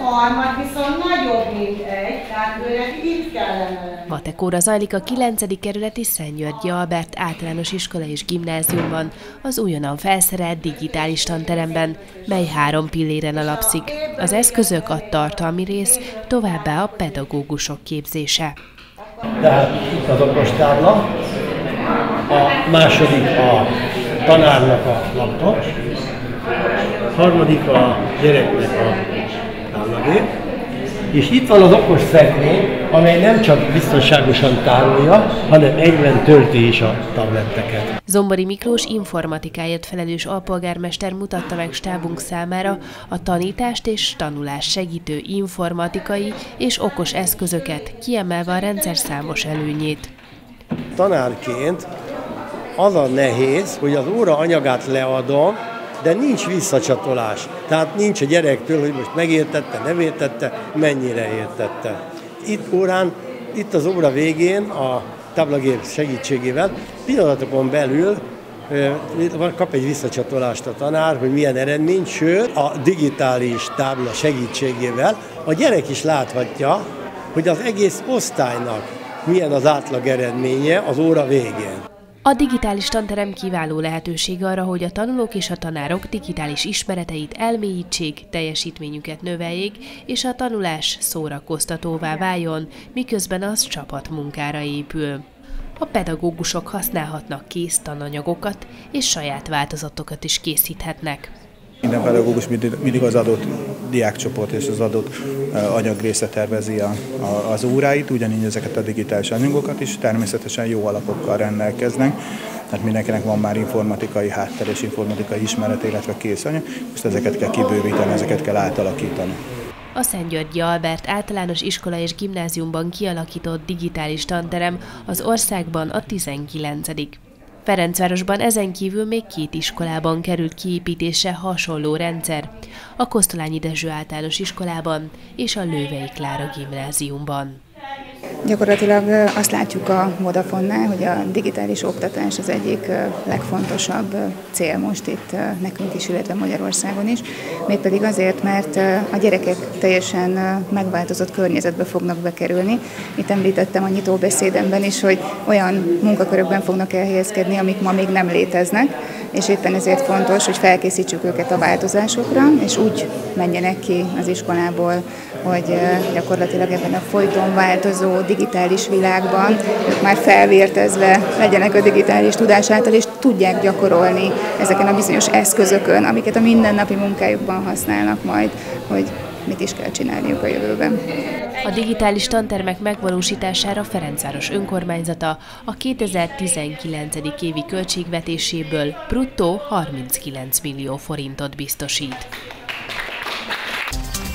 harmad viszont nagyobb, mint egy, tehát őnek itt kellene. Matekóra zajlik a 9. kerületi Szent Györgyi Albert általános iskola és gimnáziumban, az újonnan felszerelt digitális tanteremben, mely 3 pilléren alapszik. Az eszközök, a tartalmi rész, továbbá a pedagógusok képzése. Tehát itt az okostábla, a második a tanárnak a laptop, a harmadik a gyereknek a táblagép, és itt van az okos szekrény, amely nem csak biztonságosan tárolja, hanem egyben tölti is a tabletteket. Zombori Miklós informatikáért felelős alpolgármester mutatta meg stábunk számára a tanítást és tanulást segítő informatikai és okos eszközöket, kiemelve a rendszer számos előnyét. Tanárként az a nehéz, hogy az óra anyagát leadom, de nincs visszacsatolás. Tehát nincs a gyerektől, hogy most megértette, nem értette, mennyire értette. Itt az óra végén a táblagép segítségével pillanatokon belül kap egy visszacsatolást a tanár, hogy milyen eredmény, sőt a digitális tábla segítségével a gyerek is láthatja, hogy az egész osztálynak milyen az átlag eredménye az óra végén. A digitális tanterem kiváló lehetőség arra, hogy a tanulók és a tanárok digitális ismereteit elmélyítsék, teljesítményüket növeljék, és a tanulás szórakoztatóvá váljon, miközben az csapatmunkára épül. A pedagógusok használhatnak kész tananyagokat, és saját változatokat is készíthetnek. Minden pedagógus mindig az adott diákcsoport és az adott anyagrészre tervezi az óráit, ugyanígy ezeket a digitális anyagokat is természetesen jó alapokkal rendelkeznek, tehát mindenkinek van már informatikai háttér és informatikai ismeret, illetve kész anyag, most ezeket kell kibővíteni, ezeket kell átalakítani. A Szent Györgyi Albert általános iskola és gimnáziumban kialakított digitális tanterem az országban a 19. Ferencvárosban ezen kívül még 2 iskolában került kiépítésre hasonló rendszer, a Kosztolányi Dezső általános iskolában és a Lővei Klára gimnáziumban. Gyakorlatilag azt látjuk a Vodafonnál, hogy a digitális oktatás az egyik legfontosabb cél most itt nekünk is, illetve Magyarországon is. Mégpedig azért, mert a gyerekek teljesen megváltozott környezetbe fognak bekerülni. Itt említettem a nyitóbeszédemben is, hogy olyan munkakörökben fognak elhelyezkedni, amik ma még nem léteznek, és éppen ezért fontos, hogy felkészítsük őket a változásokra, és úgy menjenek ki az iskolából, hogy gyakorlatilag ebben a folyton változó digitális világban ők már felvértezve legyenek a digitális tudás által, és tudják gyakorolni ezeken a bizonyos eszközökön, amiket a mindennapi munkájukban használnak majd, hogy mit is kell csinálniuk a jövőben. A digitális tantermek megvalósítására Ferencváros önkormányzata a 2019. évi költségvetéséből bruttó 39 millió forintot biztosít.